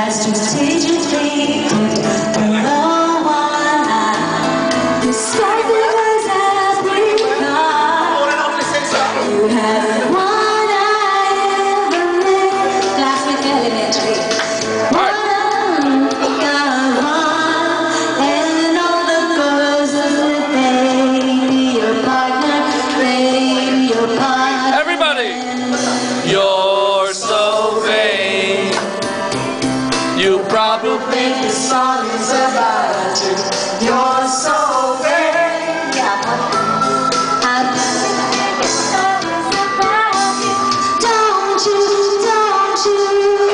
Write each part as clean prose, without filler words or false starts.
strategically put below one eye. Despite the words as we thought, you had one eye ever lived. Last week elementary. And all the girls that baby, your partner, baby, your partner. Everybody, you're so vain. You probably think the song is about you. You're so vain. I think the song is about you. Don't you, don't you?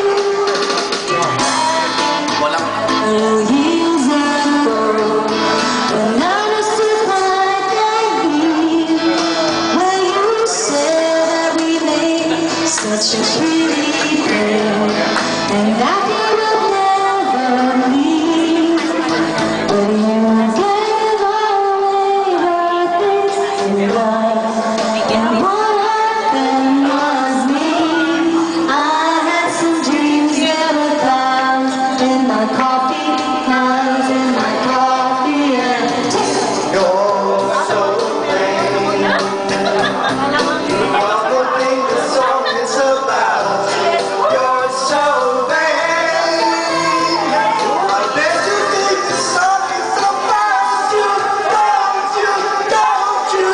Heels and gold, when I understood my baby, when you said we made such a pretty pair, and that you will never leave. But you gave away the things in life, and what happened was me. I had some dreams that were clouds in my coffee, clouds in my coffee, and You're so vain. You probably think the song is about you. You're so vain. I bet you think the song is about you. Don't you? Don't you?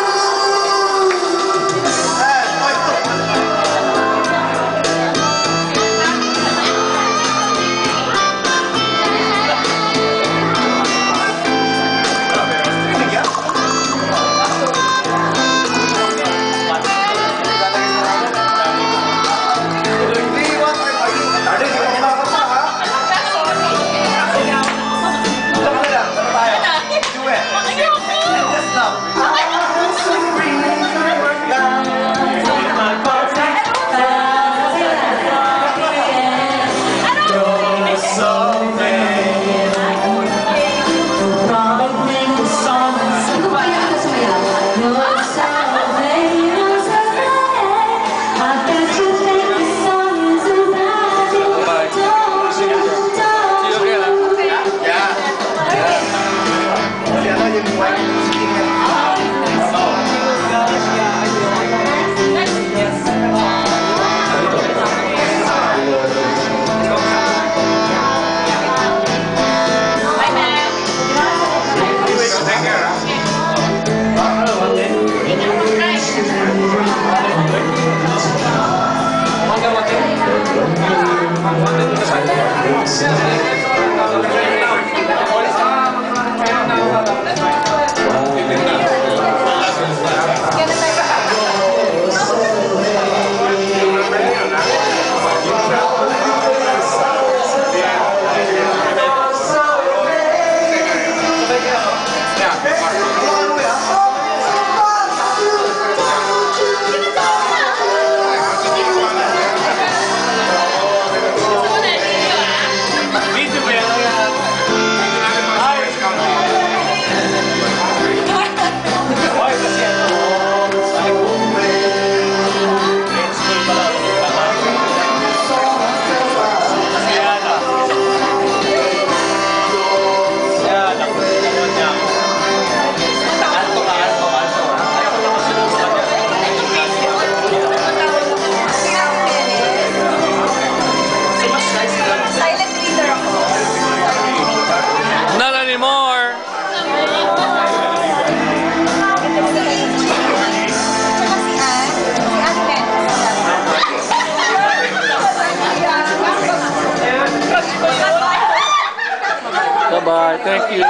Bye-bye. Thank you.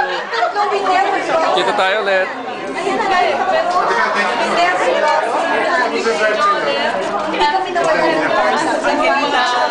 Kita tayo ulit. Ayan na.